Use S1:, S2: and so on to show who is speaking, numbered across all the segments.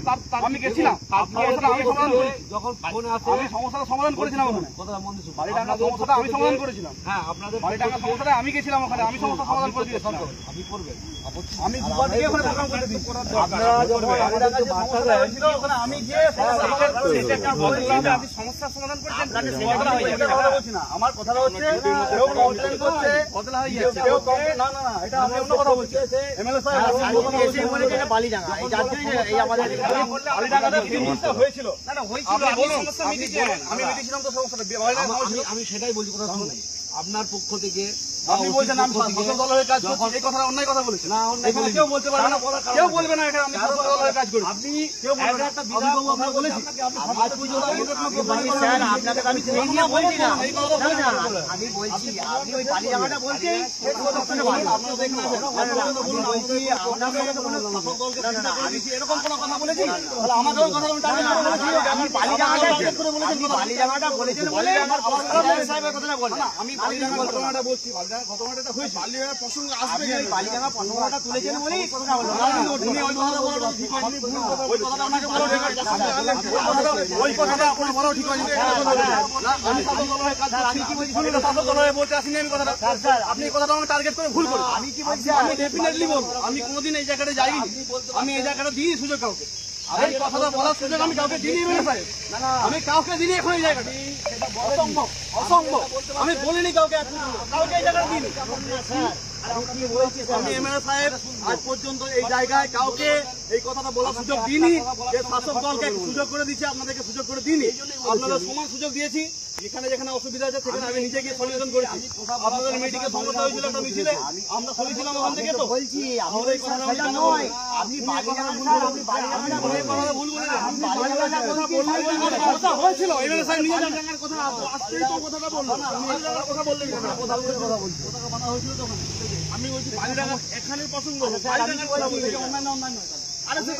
S1: আমি গেছিলাম, যখন আমি সমস্যাটা সমাধান করেছিলাম ওখানে, বালিডাঙ্গা সমস্যাটা আমি সমাধান করেছিলাম। হ্যাঁ, আপনাদের বালিডাঙ্গা সমস্যাটা আমি গেছিলাম ওখানে, আমি সমস্যা সমাধান করে দিয়েছিলাম। আপনি করবেন, আমি দুবার গিয়ে ওখানে প্রোগ্রাম করে দিয়েছি। আপনারা যখন বালিডাঙ্গা যে সমস্যাটা হয়েছিল ওখানে আমি গিয়ে আপনি সমস্যা সমাধান করেছেন। আমার কথাটা হচ্ছে কেউ কমপ্লেন করছে, কেউ কমপ্লেন, না না না, এটা আমি অন্য কথা বলছি। এমএলএ সাহেব এসে বলেছে এটা বালিডাঙ্গা, এই যাত্রী এই আমাদের বালিডাঙ্গাতে জিনিসটা হয়েছিল। না না হয়েছিল, সমস্যা মিটিয়েছিলাম, আমি মিটিয়েছিলাম তো সমস্যাটা। আমি সেটাই বলছি, কথা শুনুন। আপনার পক্ষ থেকে আপনি বলছেন আমি শাসক দলের কাজ করছি, এই কথাটা অন্যায় কথা বলেছেন। না, এখানে কেউ বলতে পারবে না, কেউ বলবে না এটা আমি শাসক দলের কাজ করি। আপনি কেউ বলবেন একটা বিধায়ক কথা বলেছি, আজ পর্যন্ত স্যার আপনাদের আমি সেই নিয়ে বলছি না, আমি বলছি আপনি ওই বালিডাঙ্গাটা বলছেন আপনি দেখুন বলছি আপনাদের কোনো শাসক দলকে এরকম কোনো কথা বলেছি, তাহলে আমাদের ওই কথা আমি বালিডাঙ্গাটা করে বলেছেন, বালিডাঙ্গাটা বলেছেন বলে আমার সাহেবের কথাটা বলেন। আমি বালিডাঙ্গা ঘটনাটা বলছি, ঘটনাটা হয়েছে, বালিডাঙ্গা প্রসঙ্গ আসবে, বালিডাঙ্গা প্রসঙ্গটা তুলেছেন বলেই কথাটা বললাম। উনি ওই কথাটা বলাটা ঠিক হয়নি, ওই কথাটা আপনাকে বলা ঠিক হয়নি, ওই কথাটা আপনার বলাও ঠিক হয়নি। আমি শাসক দলের কাজ করছি, কি বলছি শুনুন, শাসক দলের বলতে আসিনি আমি কথাটা। আপনি এই কথাটা আমাকে টার্গেট করে ভুল করেন। আমি কি বলছি, আমি ডেফিনেটলি বলবো, আমি কোনোদিন এই জায়গাটা যাইনি, আমি এই জায়গাটা দিইনি সুযোগ কাউকে। এই কথাটা বলার সুযোগ আমি কাউকে দিইনি, আমি কাউকে দিইনি এখন এই জায়গাটা, অসম্ভব অসম্ভব, আমি বলিনি কাউকে, কাউকে এই জায়গাটা দিইনি। আমি এমএলএ সাহেব আজ পর্যন্ত এই জায়গায় কাউকে এই কথাটা বলার সুযোগ দিইনি, যে শাসক দলকে সুযোগ করে দিচ্ছে, আপনাদেরকে সুযোগ করে দিইনি, আপনাদের সমান সুযোগ দিয়েছি। যেখানে যেখানে অসুবিধা আছে সেখানে আমি নিজে গিয়ে সলিউশন করেছি। আপনাদের মেডিকেল সমস্যা হয়েছিল একটা মিছিলে, আমরা সরিয়েছিলাম ওখান থেকে, তো বলছি আমাদের এই কথাটা নয়, আপনি কথা হয়েছিল এমএলএ সাহেব নিয়ে জায়গার কথা আসতেই তো কথাটা বললাম, কথা বললেন কথা বলছি, কথা মানা হয়েছিল তখন। আমি বলছি বালিডাঙ্গা এখানে পছন্দ, বালিডাঙ্গার কথা বলছি, অন্যান্য অন্যান্য আরে সব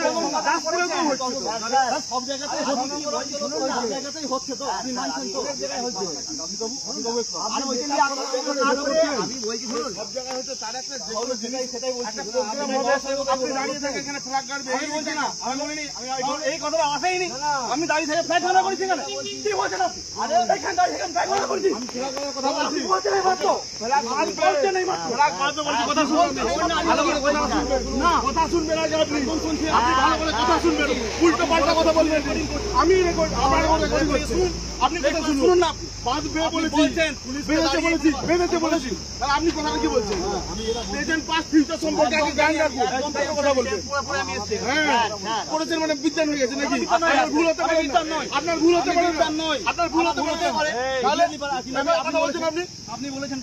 S1: জায়গাতেই হচ্ছে, তো আপনি মানছেন তো সব জায়গায় হচ্ছে, আমি বলছি শুনুন সব জায়গায় হচ্ছে, তার একটা সেটাই বলছি, আপনি দাঁড়িয়ে থেকে এখানে ফ্ল্যাগ গাড়বে, আমি বলছি না, আমি বলিনি, আমি এই কথাটা আসেইনি, আমি দাঁড়িয়ে থেকে ফ্ল্যাগ গাড়া করেছি এখানে, কি বলছেন আপনি? আরে এখানে দাঁড়িয়ে এখানে ফ্ল্যাগ গাড়া করেছি, আমি ফ্ল্যাগ গাড়ার কথা বলছি, বলছেন এই মাত্র ফ্ল্যাগ বলছেন এই মাত্র ফ্ল্যাগ গাড়তে বলছি, কথা শুনুন ভালো করে, কথা শুনবেন না, কথা শুনবেন আগে আপনি শুনছি, আপনি ভালো করে কথা শুনবেন, উল্টো পাল্টা কথা বলবেন, আমি রেকর্ড আমার রেকর্ডিং করছি, আপনি কথা শুনুন না, বাদ বে বলেছেন, বেরোতে বলেছি, বেরোতে বলেছি, তাহলে আপনি কথা কি বলছেন? প্রেজেন্ট পাস্ট ফিউচার সম্পর্কে আগে জ্ঞান রাখুন, কথা বলবেন। হ্যাঁ করেছেন মানে বিজ্ঞান হয়ে গেছে নাকি? আপনার ভুল হতে পারে, আপনার ভুল হতে পারে, আপনার ভুল হতে পারে, তাহলে কথা বলছেন আপনি বলেছেন